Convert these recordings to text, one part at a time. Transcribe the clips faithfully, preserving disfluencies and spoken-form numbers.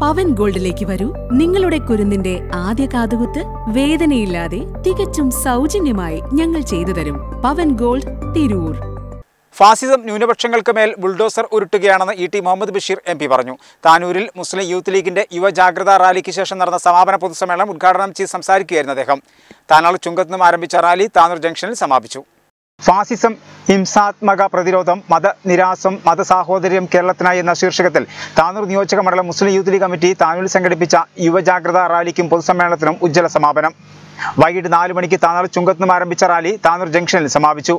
പവൻ ഗോൾഡിലേക്ക് വരൂ. നിങ്ങളുടെ കുരുന്നിന്റെ ആദ്യ കാതുകുത്ത് വേദനയില്ലാതെ തികച്ചും സൗജന്യമായി ഞങ്ങൾ ചെയ്തു തരും. പവൻ ഗോൾഡ്, തിരൂർ. ഫാസിസം ന്യൂനപക്ഷങ്ങൾക്ക് മേൽ ബുൾഡോസർ ഉരുട്ടുകയാണെന്ന് E T Muhammad Basheer M P പറഞ്ഞു. താനൂരിൽ മുസ്ലിം യൂത്ത് ലീഗിന്റെ യുവജാഗ്രതാ റാലിക്ക് ശേഷം നടന്ന സമാപന പൊതുസമ്മേളനം ഉദ്ഘാടനം ചെയ്ത് സംസാരിക്കുകയായിരുന്നു അദ്ദേഹം. താനാൾ ചുങ്കത്ത് നിന്നും ആരംഭിച്ച റാലി താനൂർ ജംഗ്ഷനിൽ സമാപിച്ചു. ഫാസിസം, ഹിംസാത്മക പ്രതിരോധം, മതനിരാസം, മതസാഹോദര്യം കേരളത്തിനായി എന്ന ശീർഷകത്തിൽ താനൂർ നിയോജക മണ്ഡലം മുസ്ലിം യൂത്ത് ലീഗ് കമ്മിറ്റി താനൂരിൽ സംഘടിപ്പിച്ച യുവജാഗ്രതാ റാലിക്കും പൊതുസമ്മേളനത്തിനും ഉജ്ജ്വല സമാപനം. വൈകിട്ട് നാല് മണിക്ക് താനൂർ ചുങ്കത്ത് നിന്നും ആരംഭിച്ച റാലി താനൂർ ജംഗ്ഷനിൽ സമാപിച്ചു.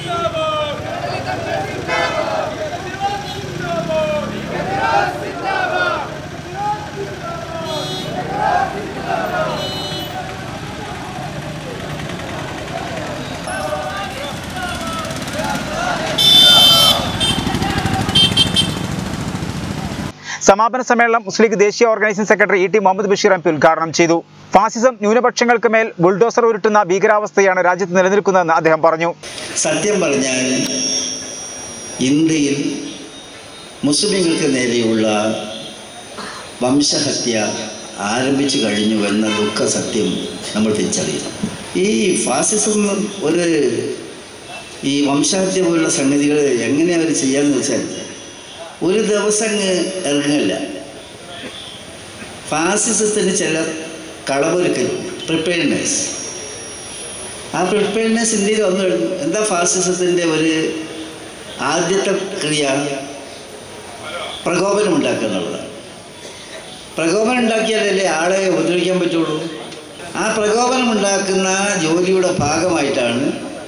സമാപന സമ്മേളനം മുസ്ലിം ലീഗ് ദേശീയ organising secretary E T Muhammad Basheer M P ഉദ്ഘാടനം ചെയ്തു. ഫാസിസം ന്യൂനപക്ഷങ്ങൾക്ക് മേൽ ബുൾഡോസർ ഉരുട്ടുന്ന ഭീകരാവസ്ഥയാണ് രാജ്യത്ത് നിലനിൽക്കുന്നതെന്ന് അദ്ദേഹം പറഞ്ഞു. സത്യം പറഞ്ഞാൽ ഇന്ത്യയിൽ മുസ്ലിങ്ങൾക്ക് നേരെയുള്ള വംശഹത്യ ആരംഭിച്ചു കഴിഞ്ഞു എന്ന ദുഃഖ സത്യം നമ്മൾ തിരിച്ചറിയുന്നു. ഈ ഫാസിസം ഒരു ഈ വംശഹത്യ പോലുള്ള സംഗതികൾ എങ്ങനെ അവർ ചെയ്യാമെന്ന് വെച്ചാൽ ഒരു ദിവസം ഇറങ്ങില്ല. ഫാസിസത്തിന് ചില കളവൊരുക്കൽ, പ്രിപ്പയർനെസ്. ആ പ്രിപ്പയർനെസ് ഇന്ത്യയിൽ വന്നു കഴിഞ്ഞു. എന്താ ഫാസിസത്തിൻ്റെ ഒരു ആദ്യത്തെ ക്രിയ? പ്രകോപനം ഉണ്ടാക്കുക എന്നുള്ളതാണ്. പ്രകോപനം ഉണ്ടാക്കിയാലല്ലേ ആളെ ഉപദ്രവിക്കാൻ പറ്റുള്ളൂ. ആ പ്രകോപനം ഉണ്ടാക്കുന്ന ജോലിയുടെ ഭാഗമായിട്ടാണ്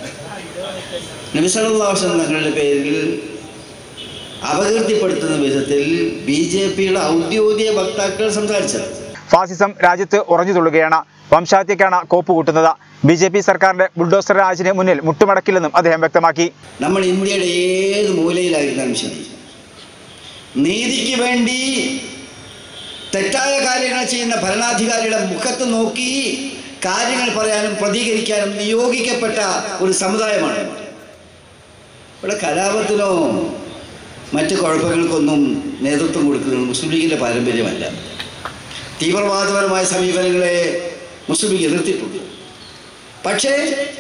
നബി സല്ലല്ലാഹു അലൈഹി വസല്ലം തങ്ങളുടെ പേരിൽ അപകീർത്തിപ്പെടുത്തുന്ന വിധത്തിൽ ബി ജെ പിയുടെ ഔദ്യോഗിക വക്താക്കൾ സംസാരിച്ചത്. ഫാസിസം രാജ്യത്ത് ഉറഞ്ഞു തുള്ളുകയാണ്. വംശഹത്യക്കാണ് കോപ്പ് കൂട്ടുന്നത്. ബി ജെ പി സർക്കാരിന്റെ ബുൾഡോസർ രാജിന് മുന്നിൽ മുട്ടുമടക്കില്ലെന്നും അദ്ദേഹം വ്യക്തമാക്കി. നമ്മൾ ഇന്ത്യയുടെ ഏത് മൂലയിലായിരുന്നാലും ശരി, നീതിക്ക് വേണ്ടി തെറ്റായ കാര്യങ്ങൾ ചെയ്യുന്ന ഭരണാധികാരിയുടെ മുഖത്ത് നോക്കി കാര്യങ്ങൾ പറയാനും പ്രതികരിക്കാനും നിയോഗിക്കപ്പെട്ട ഒരു സമുദായമാണ്. ഇവിടെ കലാപത്തിനോ മറ്റ് കുഴപ്പങ്ങൾക്കൊന്നും നേതൃത്വം കൊടുക്കുന്നത് മുസ്ലിം ലീഗിൻ്റെ പാരമ്പര്യമല്ല. തീവ്രവാദപരമായ സമീപനങ്ങളെ മുസ്ലിം ലീഗ് എതിർത്തിട്ടുണ്ട്. പക്ഷേ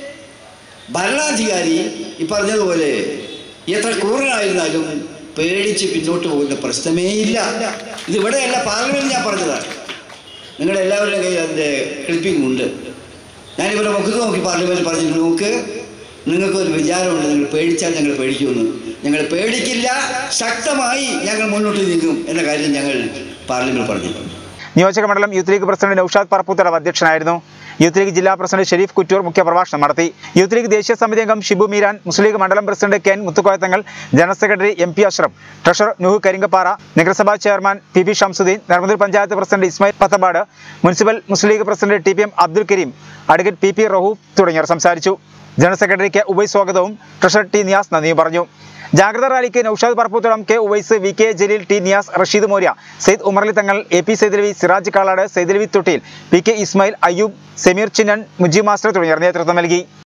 ഭരണാധികാരി ഈ പറഞ്ഞതുപോലെ എത്ര ക്രൂരനായിരുന്നാലും പേടിച്ച് പിന്നോട്ട് പോകുന്ന പ്രശ്നമേ ഇല്ല. ഇതിവിടെയല്ല, പാർലമെൻറ്റ് ഞാൻ പറഞ്ഞതാണ്. നിങ്ങളുടെ എല്ലാവരുടെയും കയ്യിൽ അതിൻ്റെ ക്ലിപ്പിംഗ് ഉണ്ട്. ഞാനിവരെ മുഖത്ത് നോക്കി പാർലമെൻറ്റ് പറഞ്ഞിട്ടുണ്ട്, നോക്ക് നിങ്ങൾക്കൊരു വിചാരമുണ്ട്, നിങ്ങൾ പേടിച്ചാൽ ഞങ്ങൾ പേടിക്കുമെന്ന്. ഞങ്ങൾ പേടിക്കില്ല, ശക്തമായി ഞങ്ങൾ മുന്നോട്ട് നീങ്ങും എന്ന കാര്യം ഞങ്ങൾ പാർലമെന്റിൽ പറഞ്ഞിട്ടുണ്ട്. നിയോജക മണ്ഡലം Youth League president Noushad Parappoothara അധ്യക്ഷനായിരുന്നു. യൂത്ത് ലീഗ് ജില്ലാ പ്രസിഡന്റ് ഷെരീഫ് കുറ്റൂർ മുഖ്യപ്രഭാഷണം നടത്തി. യൂത്ത് ലീഗ് ദേശീയ സമിതി അംഗം ഷിബു മീരാൻ, മുസ്ലിം ലീഗ് മണ്ഡലം president K N Muthukoyathangal, general secretary M P Ashraf, treasurer Nuhu Karinkappara, നഗരസഭാ chairman P P Shamsuddin, Nedumangad panchayat president Ismail Pathampad, municipal Muslim League president T P M Abdul Kareem, advocate P P Rahoof തുടങ്ങിയവർ സംസാരിച്ചു. ജനറൽ സെക്രട്ടറി കെ ഉബൈസ് സ്വാഗതവും ട്രഷറർ ടി നിയാസ് നന്ദിയും പറഞ്ഞു. ജാഗ്രതാ റാലിക്ക് Noushad Parapputhadam, K Uvais, V K Jaleel, T Niyas, Rasheed Morya, Syed Umarali Thangal, A P Saidalavi, Siraj Kalad, Saidalavi Thottiyil, P K Ismail, Ayyub, Sameer Chinnan, Mujeeb master തുടങ്ങിയവർ നേതൃത്വം നൽകി.